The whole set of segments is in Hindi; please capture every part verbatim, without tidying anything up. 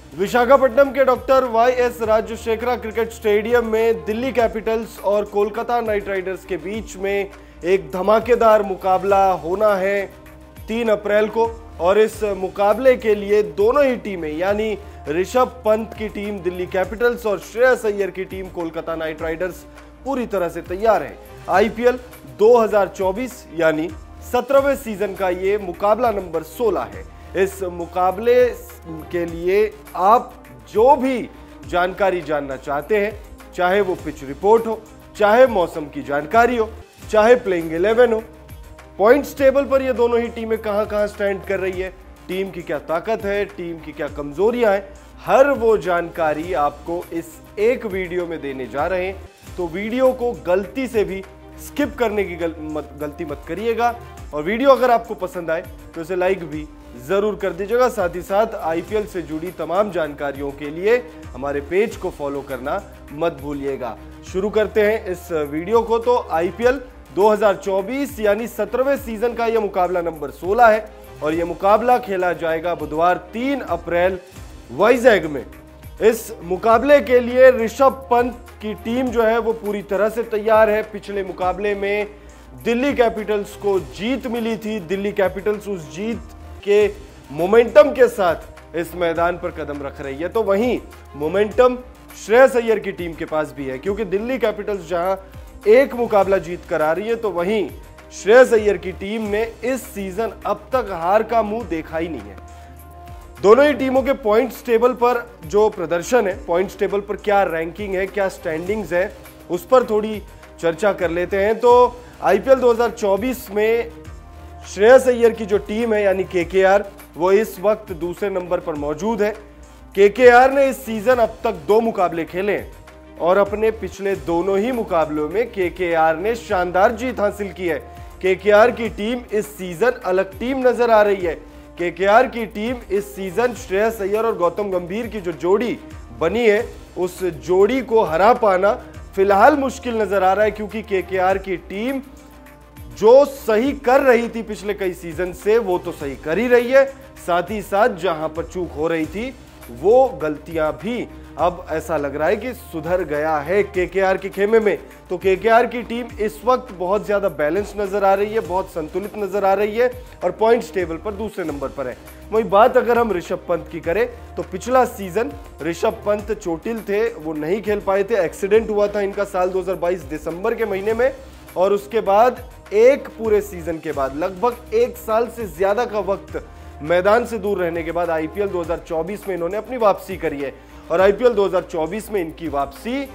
विशाखापट्टनम के doctor Y S Rajasekhara cricket stadium में दिल्ली कैपिटल्स और कोलकाता नाइट राइडर्स के बीच में एक धमाकेदार मुकाबला होना है तीन अप्रैल को। और इस मुकाबले के लिए दोनों ही टीमें यानी ऋषभ पंत की टीम दिल्ली कैपिटल्स और श्रेयस अय्यर की टीम कोलकाता नाइट राइडर्स पूरी तरह से तैयार है। आईपीएल दो हज़ार चौबीस यानी सत्रहवें सीजन का ये मुकाबला नंबर सोलह है। इस मुकाबले के लिए आप जो भी जानकारी जानना चाहते हैं, चाहे वो पिच रिपोर्ट हो, चाहे मौसम की जानकारी हो, चाहे प्लेइंग इलेवन हो, पॉइंट्स टेबल पर ये दोनों ही टीमें कहां कहां स्टैंड कर रही है, टीम की क्या ताकत है, टीम की क्या कमजोरियां हैं, हर वो जानकारी आपको इस एक वीडियो में देने जा रहे हैं। तो वीडियो को गलती से भी स्किप करने की गल, मत, गलती मत करिएगा। और वीडियो अगर आपको पसंद आए तो इसे लाइक भी जरूर कर दीजिएगा। साथ ही साथ आईपीएल से जुड़ी तमाम जानकारियों के लिए हमारे पेज को फॉलो करना मत भूलिएगा। शुरू करते हैं इस वीडियो को। तो आईपीएल दो हज़ार चौबीस यानी सत्रहवें सीजन का यह मुकाबला नंबर सोलह है और यह मुकाबला खेला जाएगा बुधवार तीन अप्रैल वाइजैग में। इस मुकाबले के लिए ऋषभ पंत की टीम जो है वो पूरी तरह से तैयार है। पिछले मुकाबले में दिल्ली कैपिटल्स को जीत मिली थी। दिल्ली कैपिटल्स उस जीत के मोमेंटम के साथ इस मैदान पर कदम रख रही है। तो वहीं मोमेंटम श्रेयस अय्यर की टीम के पास भी है, क्योंकि दिल्ली कैपिटल्स जहां एक मुकाबला जीत कर आ रही है, तो वहीं श्रेयस अय्यर की टीम ने इस सीजन अब तक हार का मुंह देखा ही नहीं है। दोनों ही टीमों के पॉइंट्स टेबल पर जो प्रदर्शन है, पॉइंट्स टेबल पर क्या रैंकिंग है, क्या स्टैंडिंग्स है, उस पर थोड़ी चर्चा कर लेते हैं। तो आईपीएल दो हज़ार चौबीस में श्रेयस अय्यर की जो टीम है यानी केकेआर, वो इस वक्त दूसरे नंबर पर मौजूद है। केकेआर ने इस सीजन अब तक दो मुकाबले खेले और अपने पिछले दोनों ही मुकाबलों में केकेआर ने शानदार जीत हासिल की है। केकेआर की टीम इस सीजन अलग टीम नजर आ रही है। केकेआर की टीम इस सीजन श्रेयस अय्यर और गौतम गंभीर की जो जोड़ी बनी है, उस जोड़ी को हरा पाना फिलहाल मुश्किल नजर आ रहा है, क्योंकि केकेआर की टीम जो सही कर रही थी पिछले कई सीजन से वो तो सही कर ही रही है, साथ ही साथ जहां पर चूक हो रही थी वो गलतियां भी अब ऐसा लग रहा है कि सुधर गया है केकेआर के खेमे में। तो केकेआर की टीम इस वक्त बहुत ज्यादा बैलेंस नजर आ रही है, बहुत संतुलित नजर आ रही है और पॉइंट्स टेबल पर दूसरे नंबर पर है। वही बात अगर हम ऋषभ पंत की करें तो पिछला सीजन ऋषभ पंत चोटिल थे, वो नहीं खेल पाए थे। एक्सीडेंट हुआ था इनका साल दो हज़ार बाईस दिसंबर के महीने में और उसके बाद एक पूरे सीजन के बाद लगभग एक साल से ज्यादा का वक्त मैदान से दूर रहने के बाद आईपीएल दो हज़ार चौबीस में इन्होंने अपनी वापसी करी है। और आईपीएल दो हज़ार चौबीस में इनकी वापसी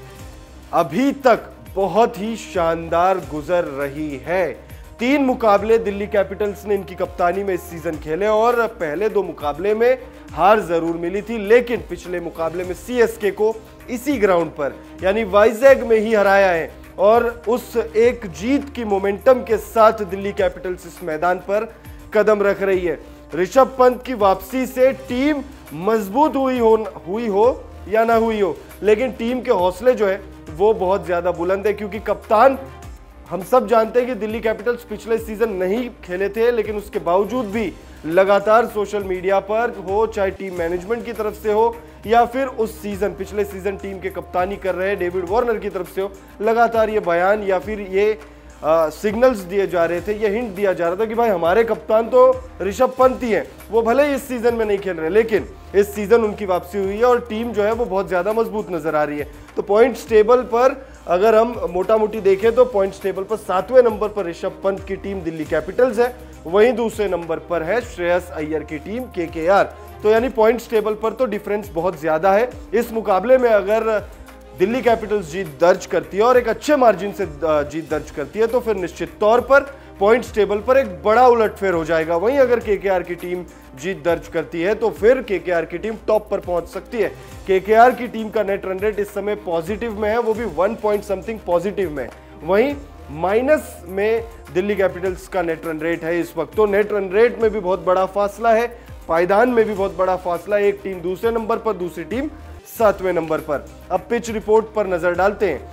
अभी तक बहुत ही शानदार गुजर रही है। तीन मुकाबले दिल्ली कैपिटल्स ने इनकी कप्तानी में इस सीजन खेले और पहले दो मुकाबले में हार जरूर मिली थी, लेकिन पिछले मुकाबले में सीएसके को इसी ग्राउंड पर यानी वाइजैग में ही हराया है। और उस एक जीत की मोमेंटम के साथ दिल्ली कैपिटल्स इस मैदान पर कदम रख रही है। ऋषभ पंत की वापसी से टीम मजबूत हुई हो हुई हो या ना हुई हो, लेकिन टीम के हौसले जो है वो बहुत ज्यादा बुलंद है, क्योंकि कप्तान हम सब जानते हैं कि दिल्ली कैपिटल्स पिछले सीजन नहीं खेले थे, लेकिन उसके बावजूद भी लगातार सोशल मीडिया पर हो, चाहे टीम मैनेजमेंट की तरफ से हो या फिर उस सीजन पिछले सीजन टीम के कप्तानी कर रहे डेविड वार्नर की तरफ से हो, लगातार ये बयान या फिर ये सिग्नल्स दिए जा रहे थे, ये हिंट दिया जा रहा था कि भाई हमारे कप्तान तो ऋषभ पंत ही हैं, वो भले ही इस सीजन में नहीं खेल रहे, लेकिन इस सीजन उनकी वापसी हुई है और टीम जो है वो बहुत ज्यादा मजबूत नजर आ रही है। तो पॉइंट्स टेबल पर अगर हम मोटा मोटी देखें तो पॉइंट्स टेबल पर सातवें नंबर पर ऋषभ पंत की टीम दिल्ली कैपिटल्स है, वहीं दूसरे नंबर पर है श्रेयस अय्यर की टीम केकेआर। तो यानी पॉइंट्स टेबल पर तो डिफरेंस बहुत ज्यादा है। इस मुकाबले में अगर दिल्ली कैपिटल्स जीत दर्ज करती है और एक अच्छे मार्जिन से जीत दर्ज करती है तो फिर निश्चित तौर पर पॉइंट्स टेबल पर एक बड़ा उलटफेर हो जाएगा। वहीं अगर केकेआर की टीम जीत दर्ज करती है तो फिर केकेआर की टीम टॉप पर पहुंच सकती है। केकेआर की टीम का नेट रन रेट इस समय पॉजिटिव में है, वो भी वन पॉइंट समथिंग पॉजिटिव में। वहीं माइनस में दिल्ली कैपिटल्स का नेट रन रेट है इस वक्त। तो नेट रन रेट में भी बहुत बड़ा फासला है, पायदान में भी बहुत बड़ा फासला है। एक टीम दूसरे नंबर पर, दूसरी टीम सातवें नंबर पर। अब पिच रिपोर्ट पर नजर डालते हैं।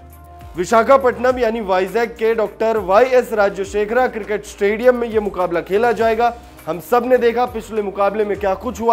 विशाखापट्टनम यानी वाइजैग के doctor Y S Rajasekhara cricket stadium में यह मुकाबला खेला जाएगा। हम सब ने देखा पिछले मुकाबले में क्या कुछ हुआ है।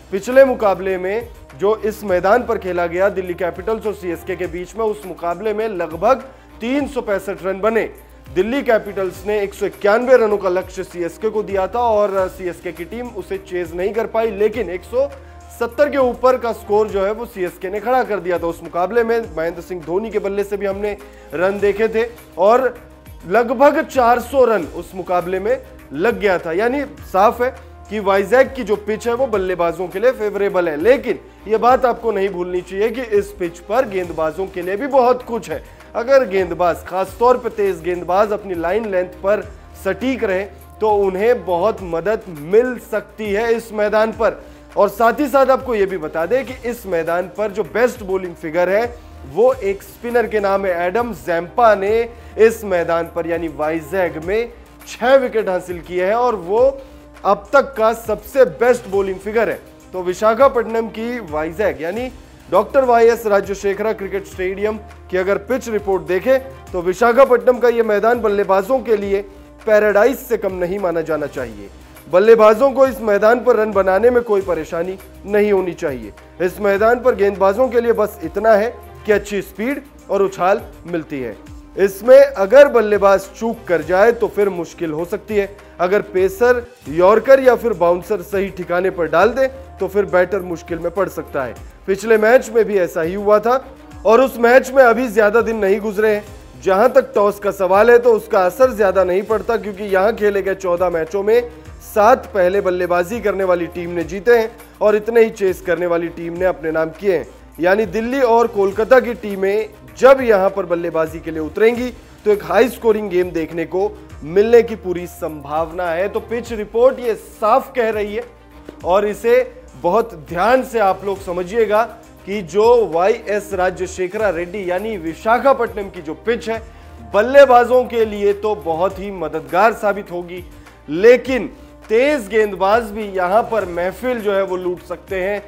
पिछले मुकाबले में जो इस मैदान पर खेला गया दिल्ली कैपिटल्स और सीएसके के बीच में, उस मुकाबले में लगभग तीन सौ पैंसठ रन बने। दिल्ली कैपिटल्स ने एक सौ इक्यानवे रनों का लक्ष्य सीएसके को दिया था और सीएसके की टीम उसे चेज नहीं कर पाई, लेकिन एक सौ सत्तर के ऊपर का स्कोर जो है वो सीएसके ने खड़ा कर दिया था। उस मुकाबले में महेंद्र सिंह धोनी के बल्ले से भी हमने रन देखे थे और लगभग चार सौ रन उस मुकाबले में लग गया था। यानी साफ है कि वाइजैक की जो पिच है वो बल्लेबाजों के लिए फेवरेबल है, लेकिन ये बात आपको नहीं भूलनी चाहिए कि इस पिच पर गेंदबाजों के लिए भी बहुत कुछ है। अगर गेंदबाज, खासतौर पर तेज गेंदबाज, अपनी लाइन लेंथ पर सटीक रहे तो उन्हें बहुत मदद मिल सकती है इस मैदान पर। और साथ ही साथ आपको यह भी बता दें कि इस मैदान पर जो बेस्ट बॉलिंग फिगर है वो एक स्पिनर के नाम है एडम ज़ैम्पा ने इस मैदान पर यानी वाइजैक में छह विकेट हासिल किए हैं और वो अब तक का सबसे बेस्ट बॉलिंग फिगर है। तो विशाखापट्टनम की वाइजैक यानी doctor Y S Rajasekhara cricket stadium की अगर पिच रिपोर्ट देखें तो विशाखापट्टनम का यह मैदान बल्लेबाजों के लिए पैराडाइज से कम नहीं माना जाना चाहिए। बल्लेबाजों को इस मैदान पर रन बनाने में कोई परेशानी नहीं होनी चाहिए। इस मैदान पर गेंदबाजों के लिए बस इतना है कि अच्छी स्पीड और उछाल मिलती है। इसमें अगर बल्लेबाज चूक कर जाए तो फिर मुश्किल हो सकती है। अगर पेसर, यॉर्कर या फिर बाउंसर सही ठिकाने पर डाल दे तो फिर बैटर मुश्किल में पड़ सकता है। पिछले मैच में भी ऐसा ही हुआ था और उस मैच में अभी ज्यादा दिन नहीं गुजरे हैं। जहां तक टॉस का सवाल है तो उसका असर ज्यादा नहीं पड़ता, क्योंकि यहां खेले गए चौदह मैचों में सात पहले बल्लेबाजी करने वाली टीम ने जीते हैं और इतने ही चेस करने वाली टीम ने अपने नाम किए हैं। यानी दिल्ली और कोलकाता की टीमें जब यहां पर बल्लेबाजी के लिए उतरेंगी तो एक हाई स्कोरिंग गेम देखने को मिलने की पूरी संभावना है। तो पिच रिपोर्ट ये साफ कह रही है और इसे बहुत ध्यान से आप लोग समझिएगा कि जो वाई एस राजशेखरा रेड्डी यानी विशाखापट्टनम की जो पिच है बल्लेबाजों के लिए तो बहुत ही मददगार साबित होगी, लेकिन तेज गेंदबाज भी यहां पर महफिल जो है वो लूट सकते हैं।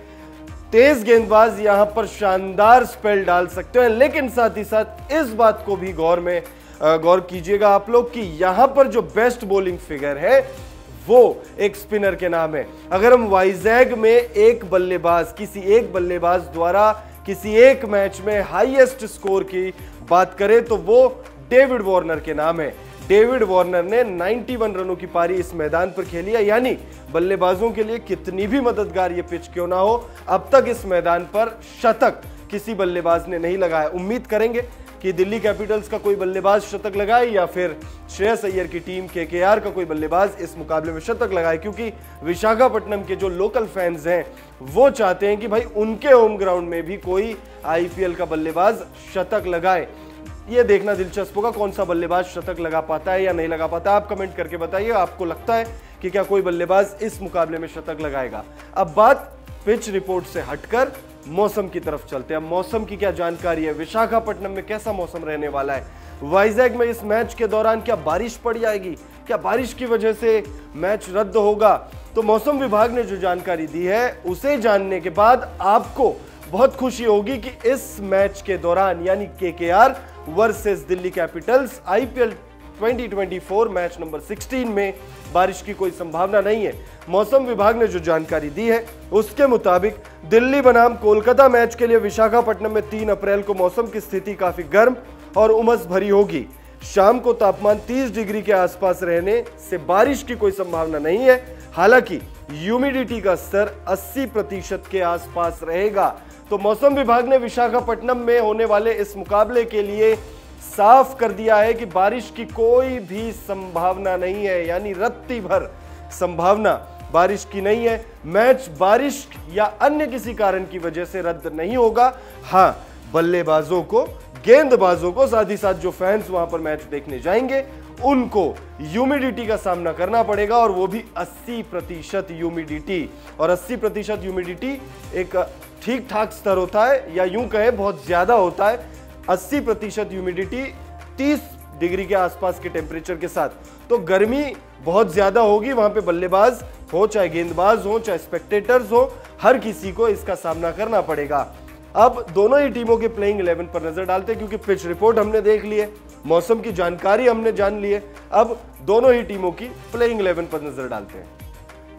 तेज गेंदबाज यहां पर शानदार स्पेल डाल सकते हैं, लेकिन साथ ही साथ इस बात को भी गौर में गौर कीजिएगा आप लोग कि यहां पर जो बेस्ट बॉलिंग फिगर है वो एक स्पिनर के नाम है। अगर हम वाइजैक में एक बल्लेबाज किसी एक बल्लेबाज द्वारा किसी एक मैच में हाईएस्ट स्कोर की बात करें तो वो डेविड वार्नर के नाम है। डेविड वार्नर ने इक्यानवे रनों की पारी इस मैदान पर खेली है। यानी बल्लेबाजों के लिए कितनी भी मददगार ये पिच क्यों ना हो, अब तक इस मैदान पर शतक किसी बल्लेबाज ने नहीं लगाया। उम्मीद करेंगे कि दिल्ली कैपिटल्स का कोई बल्लेबाज शतक लगाए या फिर श्रेयस अय्यर की टीम केकेआर का कोई बल्लेबाज इस मुकाबले में शतक लगाए, क्योंकि विशाखापट्टनम के जो लोकल फैंस हैं वो चाहते हैं कि भाई उनके होम ग्राउंड में भी कोई आईपीएल का बल्लेबाज शतक लगाए। ये देखना दिलचस्प होगा कौन सा बल्लेबाज शतक लगा पाता है या नहीं लगा पाता है। आप कमेंट करके बताइए, आपको लगता है कि क्या कोई बल्लेबाज इस मुकाबले में शतक लगाएगा। अब बात पिच रिपोर्ट से हटकर मौसम की तरफ चलते हैं। मौसम की क्या जानकारी है, विशाखापट्टनम में कैसा मौसम रहने वाला है, वाइजैक में इस मैच के दौरान क्या बारिश पड़ जाएगी, क्या बारिश की वजह से मैच रद्द होगा। तो मौसम विभाग ने जो जानकारी दी है उसे जानने के बाद आपको बहुत खुशी होगी कि इस मैच के दौरान यानी KKR versus Delhi Capitals IPL twenty twenty four match number सोलह में बारिश की कोई संभावना नहीं है। मौसम विभाग ने जो जानकारी दी है उसके मुताबिक दिल्ली बनाम कोलकाता मैच के लिए विशाखापट्टनम में तीन अप्रैल को मौसम की स्थिति काफी गर्म और उमस भरी होगी। शाम को तापमान तीस डिग्री के आसपास रहने से बारिश की कोई संभावना नहीं है। हालांकि ह्यूमिडिटी का स्तर अस्सी प्रतिशत के आसपास रहेगा। तो मौसम विभाग ने विशाखापट्टनम में होने वाले इस मुकाबले के लिए साफ कर दिया है कि बारिश की कोई भी संभावना नहीं है, यानी रत्ती भर संभावना बारिश की नहीं है। मैच बारिश या अन्य किसी कारण की वजह से रद्द नहीं होगा। हाँ, बल्लेबाजों को, गेंदबाजों को, साथ ही साथ जो फैंस वहां पर मैच देखने जाएंगे उनको ह्यूमिडिटी का सामना करना पड़ेगा, और वो भी अस्सी प्रतिशत ह्यूमिडिटी। और अस्सी प्रतिशत ह्यूमिडिटी एक ठीक ठाक स्तर होता है, या यूं कहे बहुत ज्यादा होता है। अस्सी प्रतिशत ह्यूमिडिटी तीस डिग्री के आसपास के टेम्परेचर के साथ, तो गर्मी बहुत ज्यादा होगी। वहां पे बल्लेबाज हो, चाहे गेंदबाज हो, चाहे स्पेक्टेटर्स हो, हर किसी को इसका सामना करना पड़ेगा। अब दोनों ही टीमों के प्लेइंग इलेवन पर नजर डालते हैं, क्योंकि पिच रिपोर्ट हमने देख ली है, मौसम की जानकारी हमने जान ली है। अब दोनों ही टीमों की प्लेइंग इलेवन पर नजर डालते हैं।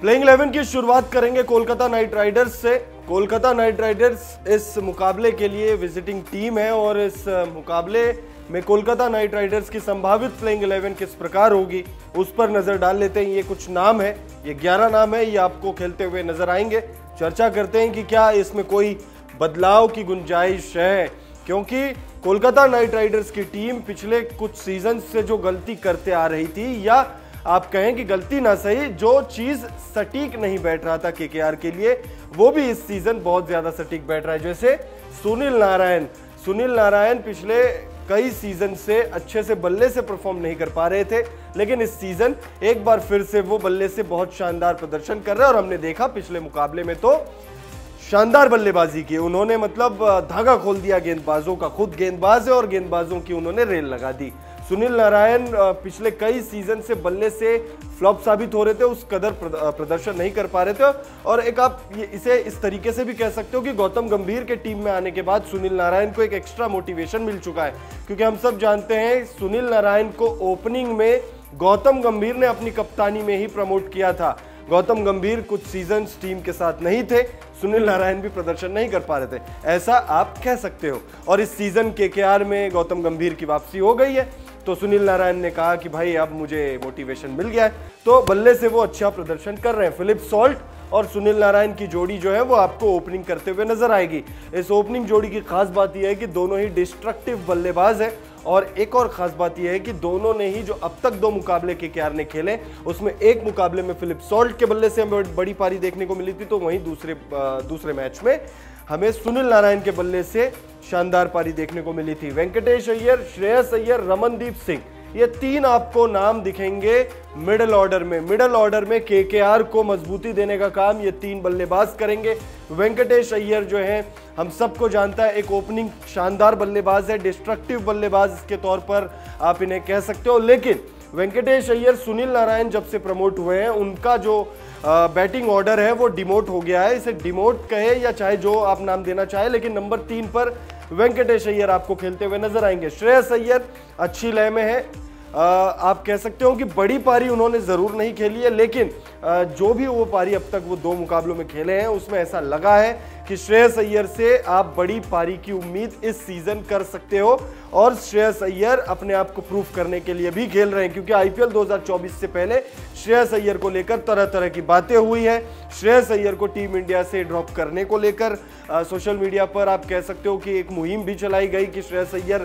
प्लेइंग इलेवन की शुरुआत करेंगे कोलकाता नाइट राइडर्स से। कोलकाता नाइट राइडर्स इस मुकाबले के लिए विजिटिंग टीम है और इस मुकाबले में कोलकाता नाइट राइडर्स की संभावित प्लेइंग इलेवन किस प्रकार होगी उस पर नजर डाल लेते हैं। ये कुछ नाम है, ये ग्यारह नाम है, ये आपको खेलते हुए नजर आएंगे। चर्चा करते हैं कि क्या इसमें कोई बदलाव की गुंजाइश है, क्योंकि कोलकाता नाइट राइडर्स की टीम पिछले कुछ सीजन से जो गलती करते आ रही थी, या आप कहें कि गलती ना सही, जो चीज सटीक नहीं बैठ रहा था केकेआर के लिए, वो भी इस सीजन बहुत ज्यादा सटीक बैठ रहा है। जैसे सुनील नारायण सुनील नारायण पिछले कई सीजन से अच्छे से बल्ले से परफॉर्म नहीं कर पा रहे थे, लेकिन इस सीजन एक बार फिर से वो बल्ले से बहुत शानदार प्रदर्शन कर रहे हैं। और हमने देखा पिछले मुकाबले में तो शानदार बल्लेबाजी की उन्होंने, मतलब धागा खोल दिया गेंदबाजों का। खुद गेंदबाज है और गेंदबाजों की उन्होंने रेल लगा दी। सुनील नारायण पिछले कई सीजन से बल्ले से फ्लॉप साबित हो रहे थे, उस कदर प्रदर्शन नहीं कर पा रहे थे। और एक आप इसे इस तरीके से भी कह सकते हो कि गौतम गंभीर के टीम में आने के बाद सुनील नारायण को एक एक्स्ट्रा मोटिवेशन मिल चुका है, क्योंकि हम सब जानते हैं सुनील नारायण को ओपनिंग में गौतम गंभीर ने अपनी कप्तानी में ही प्रमोट किया था। गौतम गंभीर कुछ सीजन टीम के साथ नहीं थे, सुनील नारायण भी प्रदर्शन नहीं कर पा रहे थे, ऐसा आप कह सकते हो। और इस सीजन केकेआर में गौतम गंभीर की वापसी हो गई है, तो सुनील नारायण ने कहा कि भाई अब मुझे मोटिवेशन मिल गया है, तो बल्ले से वो अच्छा प्रदर्शन कर रहे हैं। फिलिप सॉल्ट और सुनील नारायण की जोड़ी जो है वो आपको ओपनिंग करते हुए नजर आएगी। इस ओपनिंग जोड़ी की खास बात यह है कि दोनों ही डिस्ट्रक्टिव बल्लेबाज है, और एक और खास बात यह है कि दोनों ने ही जो अब तक दो मुकाबले केकेआर ने खेले, उसमें एक मुकाबले में फिलिप सॉल्ट के बल्ले से हमें बड़ी पारी देखने को मिली थी, तो वहीं दूसरे दूसरे मैच में हमें सुनील नारायण के बल्ले से शानदार पारी देखने को मिली थी। वेंकटेश अय्यर, श्रेयस अय्यर, रमनदीप सिंह, ये तीन आपको नाम दिखेंगे मिडिल ऑर्डर में। मिडिल ऑर्डर में केकेआर को मजबूती देने का काम ये तीन बल्लेबाज करेंगे। वेंकटेश अय्यर जो है हम सबको जानता है, एक ओपनिंग शानदार बल्लेबाज है, डिस्ट्रक्टिव बल्लेबाज के तौर पर आप इन्हें कह सकते हो। लेकिन वेंकटेश अय्यर, सुनील नारायण जब से प्रमोट हुए हैं, उनका जो बैटिंग ऑर्डर है वो डिमोट हो गया है। इसे डिमोट कहे या चाहे जो आप नाम देना चाहे, लेकिन नंबर तीन पर वेंकटेश अय्यर आपको खेलते हुए नजर आएंगे। श्रेयस अय्यर अच्छी लय में है, आ, आप कह सकते हो कि बड़ी पारी उन्होंने जरूर नहीं खेली है, लेकिन आ, जो भी वो पारी अब तक वो दो मुकाबलों में खेले हैं, उसमें ऐसा लगा है कि श्रेयस अय्यर से आप बड़ी पारी की उम्मीद इस सीजन कर सकते हो। और श्रेयस अय्यर अपने आप को प्रूफ करने के लिए भी खेल रहे हैं, क्योंकि आईपीएल दो हज़ार चौबीस से पहले श्रेयस अय्यर को लेकर तरह तरह की बातें हुई है। श्रेयस अय्यर को टीम इंडिया से ड्रॉप करने को लेकर सोशल मीडिया पर आप कह सकते हो कि एक मुहिम भी चलाई गई कि श्रेयस अय्यर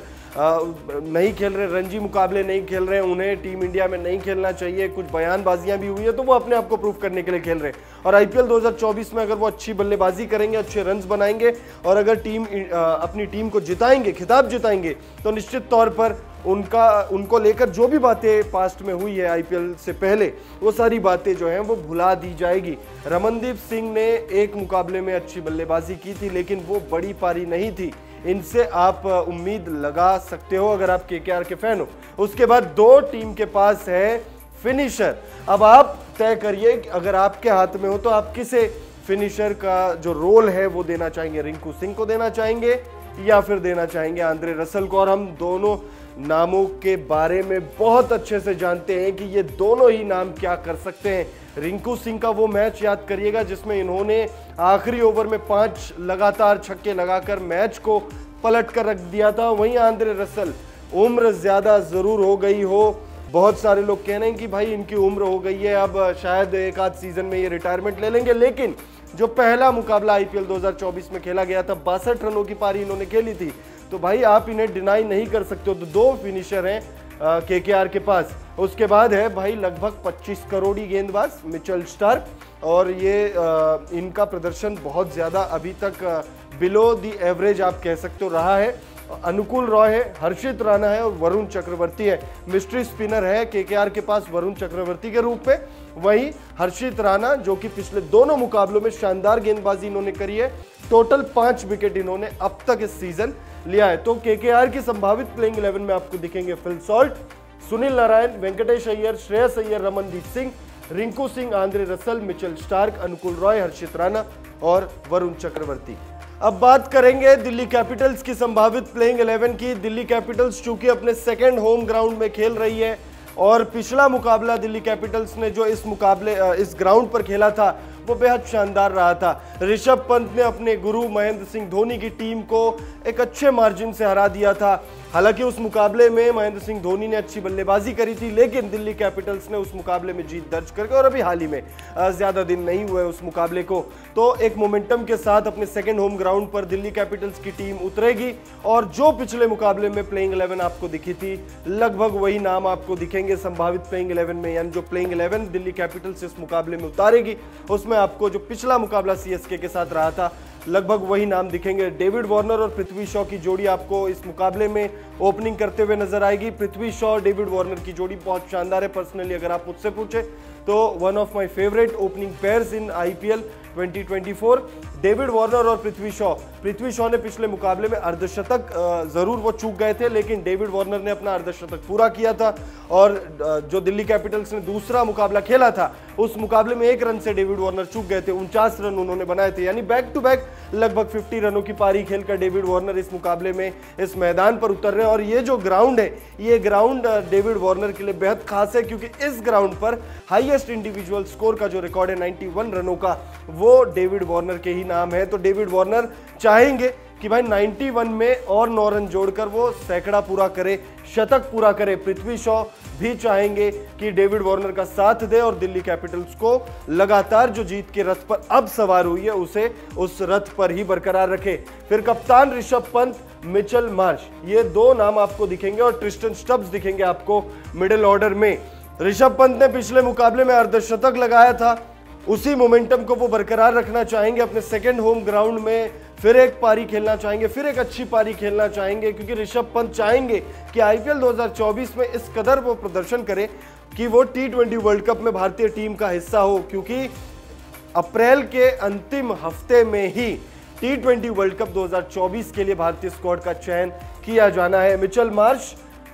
नहीं खेल रहे, रणजी मुकाबले नहीं खेल रहे, उन्हें टीम इंडिया में नहीं खेलना चाहिए, कुछ बयानबाजियां भी हुई है, तो वो अपने आप को प्रूफ करने के लिए खेल रहे हैं। और आईपीएल दो हज़ार चौबीस में अगर वो अच्छी बल्लेबाजी करेंगे, अच्छे रन्स बनाएंगे, और अगर टीम अपनी टीम को जिताएंगे, खिताब जिताएंगे, तो निश्चित तौर पर उनका उनको लेकर जो भी बातें पास्ट में हुई है आईपीएल से पहले, वो सारी बातें जो हैं वो भुला दी जाएगी। रमनदीप सिंह ने एक मुकाबले में अच्छी बल्लेबाजी की थी, लेकिन वो बड़ी पारी नहीं थी। इनसे आप उम्मीद लगा सकते हो अगर आप केकेआर के फैन हो। उसके बाद दो टीम के पास है फिनिशर। अब आप तय करिए कि अगर आपके हाथ में हो तो आप किसे फिनिशर का जो रोल है वो देना चाहेंगे, रिंकू सिंह को देना चाहेंगे या फिर देना चाहेंगे आंद्रे रसल को। और हम दोनों नामों के बारे में बहुत अच्छे से जानते हैं कि ये दोनों ही नाम क्या कर सकते हैं। रिंकू सिंह का वो मैच याद करिएगा जिसमें इन्होंने आखिरी ओवर में पांच लगातार छक्के लगाकर मैच को पलट कर रख दिया था। वहीं आंद्रे रसल, उम्र ज्यादा जरूर हो गई हो, बहुत सारे लोग कह रहे हैं कि भाई इनकी उम्र हो गई है, अब शायद एक आध सीजन में ये रिटायरमेंट ले लेंगे, लेकिन जो पहला मुकाबला आईपीएल दो हज़ार चौबीस में खेला गया था, बासठ रनों की पारी इन्होंने खेली थी, तो भाई आप इन्हें डिनाई नहीं कर सकते हो। तो दो फिनिशर हैं केकेआर के पास। उसके बाद है भाई लगभग पच्चीस करोड़ी गेंदबाज मिचेल स्टार्क, और ये आ, इनका प्रदर्शन बहुत ज्यादा अभी तक बिलो द एवरेज आप कह सकते हो रहा है। अनुकूल रॉय है, हर्षित राणा है और वरुण चक्रवर्ती है। मिस्ट्री स्पिनर है केकेआर के पास वरुण चक्रवर्ती के रूप में, वहीं हर्षित राणा जो कि पिछले दोनों मुकाबलों में शानदार गेंदबाजी इन्होंने करी है। टोटल पांच विकेट इन्होंने अब तक इस सीजन लिया है। तो केकेआर की संभावित प्लेइंग इलेवन में आपको दिखेंगे Phil Salt, Sunil Narine, Venkatesh Iyer, Shreyas Iyer, Ramandeep Singh, Rinku Singh, Andre Russell, Mitchell Starc, Anukul Roy, हर्षित राणा और वरुण चक्रवर्ती। अब बात करेंगे दिल्ली कैपिटल्स की संभावित प्लेइंग इलेवन की। दिल्ली कैपिटल्स चूंकि अपने सेकंड होम ग्राउंड में खेल रही है, और पिछला मुकाबला दिल्ली कैपिटल्स ने जो इस मुकाबले इस ग्राउंड पर खेला था वो बेहद शानदार रहा था। ऋषभ पंत ने अपने गुरु महेंद्र सिंह धोनी की टीम को एक अच्छे मार्जिन से हरा दिया था। हालांकि उस मुकाबले में महेंद्र सिंह धोनी ने अच्छी बल्लेबाजी करी थी, लेकिन दिल्ली कैपिटल्स ने उस मुकाबले में जीत दर्ज करके, और अभी हाल ही में ज्यादा दिन नहीं हुए उस मुकाबले को, तो एक मोमेंटम के साथ अपने सेकंड होम ग्राउंड पर दिल्ली कैपिटल्स की टीम उतरेगी। और जो पिछले मुकाबले में प्लेइंग इलेवन आपको दिखी थी, लगभग वही नाम आपको दिखेंगे संभावित प्लेइंग इलेवन में। यानी जो प्लेइंग इलेवन दिल्ली कैपिटल्स इस मुकाबले में उतारेगी, उसमें आपको जो पिछला मुकाबला सीएसके के साथ रहा था, लगभग वही नाम दिखेंगे। डेविड वार्नर और पृथ्वी शॉ की जोड़ी आपको इस मुकाबले में ओपनिंग करते हुए नजर आएगी। पृथ्वी शॉ डेविड वार्नर की जोड़ी बहुत शानदार है। पर्सनली अगर आप मुझसे पूछे तो one of my favourite opening pairs in IPL twenty twenty four, David Warner और पृथ्वी शॉ। पृथ्वी शॉ ने पिछले मुकाबले में अर्धशतक जरूर वो चूक गए थे, लेकिन डेविड वार्नर ने अपना अर्धशतक पूरा किया था। और जो दिल्ली कैपिटल्स ने दूसरा मुकाबला खेला था, उस मुकाबले में एक रन से डेविड वार्नर चूक गए थे, उनचास रन उन्होंने बनाए थे। यानी बैक टू बैक लगभग पचास रनों की पारी खेलकर डेविड वार्नर इस मुकाबले में इस मैदान पर उतर रहे हैं। और ये जो ग्राउंड है, ये ग्राउंड डेविड वार्नर के लिए बेहद खास है, क्योंकि इस ग्राउंड पर हाईएस्ट इंडिविजुअल स्कोर का जो रिकॉर्ड है इक्यानवे रनों का, वो डेविड वार्नर के ही नाम है। तो डेविड वार्नर चाहेंगे कि भाई इक्यानवे में और नौ रन जोड़कर वो सैकड़ा पूरा करे, शतक पूरा करे। पृथ्वी शॉ भी चाहेंगे कि डेविड वार्नर का साथ दे और दिल्ली कैपिटल्स को लगातार जो जीत के रथ पर अब सवार हुई है, उसे उस रथ पर ही बरकरार रखे। फिर कप्तान ऋषभ पंत, मिचेल मार्श, ये दो नाम आपको दिखेंगे, और ट्रिस्टन स्टब्स दिखेंगे आपको मिडिल ऑर्डर में। ऋषभ पंत ने पिछले मुकाबले में अर्धशतक लगाया था, उसी मोमेंटम को वो बरकरार रखना चाहेंगे। अपने सेकंड होम ग्राउंड में फिर एक पारी खेलना चाहेंगे, फिर एक अच्छी पारी खेलना चाहेंगे, क्योंकि ऋषभ पंत चाहेंगे कि आईपीएल दो हज़ार चौबीस में इस कदर वो प्रदर्शन करे कि वो टी ट्वेंटी वर्ल्ड कप में भारतीय टीम का हिस्सा हो। क्योंकि अप्रैल के अंतिम हफ्ते में ही टी ट्वेंटी वर्ल्ड कप दो हज़ार चौबीस के लिए भारतीय स्क्वाड का चयन किया जाना है। मिचेल मार्श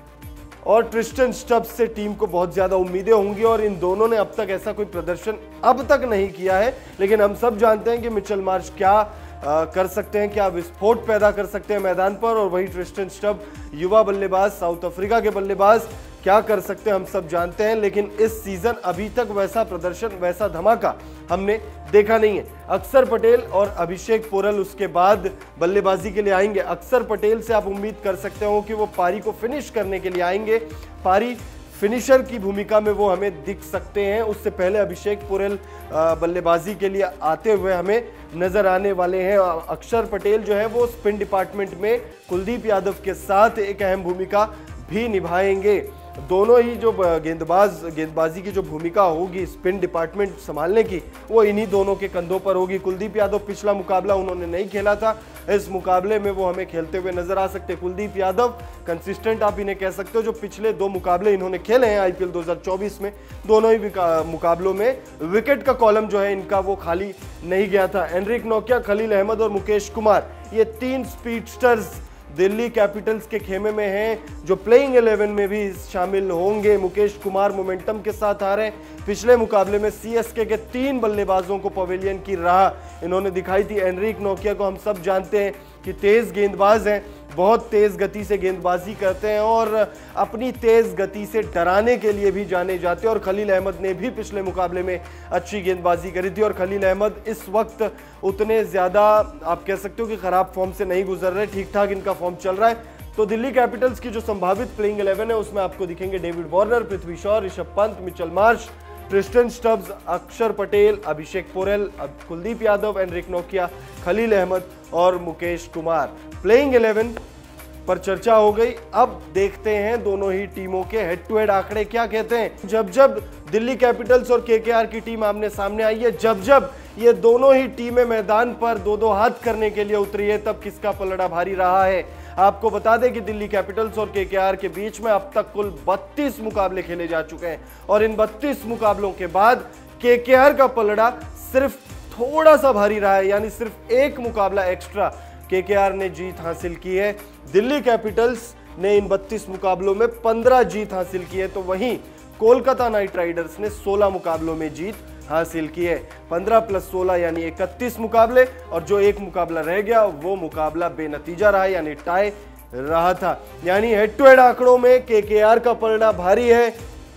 और ट्रिस्टन स्टब्स से टीम को बहुत ज्यादा उम्मीदें होंगी, और इन दोनों ने अब तक ऐसा कोई प्रदर्शन अब तक नहीं किया है। लेकिन हम सब जानते हैं कि मिचेल मार्श क्या आ, कर सकते हैं, क्या विस्फोट पैदा कर सकते हैं मैदान पर, और वही ट्रिस्टन स्टब युवा बल्लेबाज, साउथ अफ्रीका के बल्लेबाज, क्या कर सकते हैं हम सब जानते हैं। लेकिन इस सीजन अभी तक वैसा प्रदर्शन, वैसा धमाका हमने देखा नहीं है। अक्षर पटेल और अभिषेक पोरल उसके बाद बल्लेबाजी के लिए आएंगे। अक्षर पटेल से आप उम्मीद कर सकते हो कि वो पारी को फिनिश करने के लिए आएंगे, पारी फिनिशर की भूमिका में वो हमें दिख सकते हैं। उससे पहले अभिषेक पोरल बल्लेबाजी के लिए आते हुए हमें नजर आने वाले हैं। अक्षर पटेल जो है वो स्पिन डिपार्टमेंट में कुलदीप यादव के साथ एक अहम भूमिका भी निभाएंगे। दोनों ही जो गेंदबाज गेंदबाजी की जो भूमिका होगी स्पिन डिपार्टमेंट संभालने की, वो इन्हीं दोनों के कंधों पर होगी। कुलदीप यादव पिछला मुकाबला उन्होंने नहीं खेला था, इस मुकाबले में वो हमें खेलते हुए नजर आ सकते हैं। कुलदीप यादव कंसिस्टेंट आप इन्हें कह सकते हो, जो पिछले दो मुकाबले इन्होंने खेले हैं आईपीएल दो हज़ार चौबीस में, दोनों ही मुकाबलों में विकेट का कॉलम जो है इनका वो खाली नहीं गया था। एनरिक नोकिया, खलील अहमद और मुकेश कुमार, ये तीन स्पीडस्टर्स दिल्ली कैपिटल्स के खेमे में हैं, जो प्लेइंग इलेवन में भी शामिल होंगे। मुकेश कुमार मोमेंटम के साथ आ रहे हैं। पिछले मुकाबले में सीएसके के तीन बल्लेबाजों को पवेलियन की राह इन्होंने दिखाई थी। एनरिक नोकिया को हम सब जानते हैं कि तेज गेंदबाज हैं, बहुत तेज गति से गेंदबाजी करते हैं और अपनी तेज गति से डराने के लिए भी जाने जाते हैं। और खलील अहमद ने भी पिछले मुकाबले में अच्छी गेंदबाजी करी थी, और खलील अहमद इस वक्त उतने ज्यादा आप कह सकते हो कि खराब फॉर्म से नहीं गुजर रहे, ठीक ठाक इनका फॉर्म चल रहा है। तो दिल्ली कैपिटल्स की जो संभावित प्लेइंग इलेवन है उसमें आपको दिखेंगे David Warner, Prithvi Shaw, Rishabh Pant, Mitchell Marsh, Tristan Stubbs, Axar Patel, Abhishek Porel, Kuldeep Yadav, Anrich नोकिया, खलील अहमद और मुकेश कुमार। प्लेइंग इलेवन पर चर्चा हो गई। अब देखते हैं दोनों ही टीमों के हेड टू हेड आंकड़े क्या कहते हैं। जब जब दिल्ली कैपिटल्स और केकेआर की टीम आमने सामने आई है, जब जब ये दोनों ही टीमें मैदान पर दो दो हाथ करने के लिए उतरी है, तब किसका पलड़ा भारी रहा है। आपको बता दें कि दिल्ली कैपिटल्स और केकेआर के बीच में अब तक कुल बत्तीस मुकाबले खेले जा चुके हैं, और इन बत्तीस मुकाबलों के बाद केकेआर का पलड़ा सिर्फ थोड़ा सा भारी रहा है, यानी सिर्फ एक मुकाबला एक्स्ट्रा केकेआर ने जीत हासिल की है। दिल्ली कैपिटल्स ने इन बत्तीस मुकाबलों में पंद्रह जीत हासिल की है, तो वहीं कोलकाता नाइट राइडर्स ने सोलह मुकाबलों में जीत हासिल की है। पंद्रह प्लस सोलह यानी इकतीस मुकाबले, और जो एक मुकाबला रह गया वो मुकाबला बेनतीजा रहा, यानी टाई रहा था। यानी हेड टू हेड आंकड़ों में केकेआर का पलड़ा भारी है,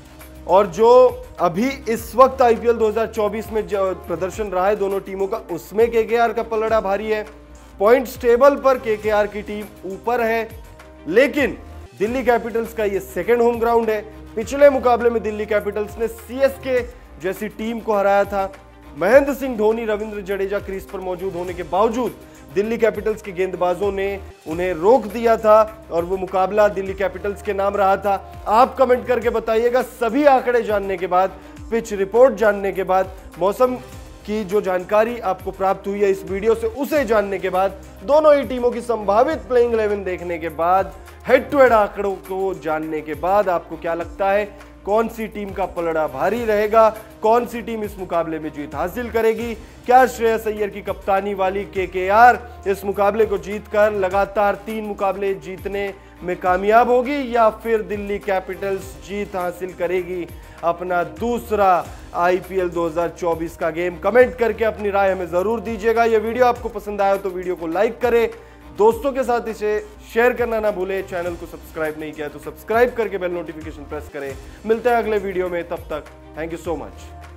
और जो अभी इस वक्त आईपीएल दो हज़ार चौबीस में जो प्रदर्शन रहा है दोनों टीमों का, उसमें केकेआर का पलड़ा भारी है। पॉइंट्स टेबल पर केकेआर की टीम ऊपर है, लेकिन दिल्ली कैपिटल्स का ये सेकंड होम ग्राउंड है। पिछले मुकाबले में दिल्ली कैपिटल्स ने सीएसके जैसी टीम को हराया था। महेंद्र सिंह धोनी, रविंद्र जडेजा क्रीज पर मौजूद होने के बावजूद दिल्ली कैपिटल्स के गेंदबाजों ने उन्हें रोक दिया था और वो मुकाबला दिल्ली कैपिटल्स के नाम रहा था। आप कमेंट करके बताइएगा, सभी आंकड़े जानने के बाद, पिच रिपोर्ट जानने के बाद, मौसम की जो जानकारी आपको प्राप्त हुई है इस वीडियो से, उसे जानने के बाद, दोनों ही टीमों की संभावित प्लेइंग इलेवन देखने के बाद, हेड टू हेड आंकड़ों को जानने के बाद आपको क्या लगता है कौन सी टीम का पलड़ा भारी रहेगा, कौन सी टीम इस मुकाबले में जीत हासिल करेगी? क्या श्रेयस अय्यर की कप्तानी वाली केकेआर इस मुकाबले को जीतकर लगातार तीन मुकाबले जीतने में कामयाब होगी, या फिर दिल्ली कैपिटल्स जीत हासिल करेगी अपना दूसरा आईपीएल दो हज़ार चौबीस का गेम? कमेंट करके अपनी राय हमें जरूर दीजिएगा। यह वीडियो आपको पसंद आया तो वीडियो को लाइक करें, दोस्तों के साथ इसे शेयर करना ना भूलें। चैनल को सब्सक्राइब नहीं किया तो सब्सक्राइब करके बेल नोटिफिकेशन प्रेस करें। मिलते हैं अगले वीडियो में, तब तक थैंक यू सो मच।